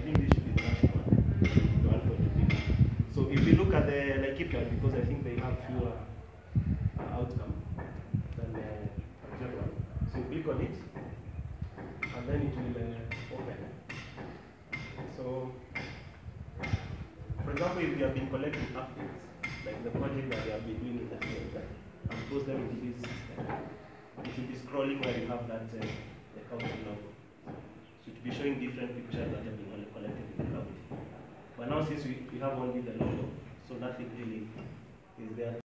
think this should be the last one. The one for the big. So if you look at the Laikipia, because I think they have fewer outcome than the general. So you click on it, and then it will open. So, for example, if you have been collecting updates, like the project that you have been doing in the field, and post them into this system, you should be scrolling where you have that the county logo. So it should be showing different pictures that have been collected in the county. But now since we have only the logo, so nothing really is there.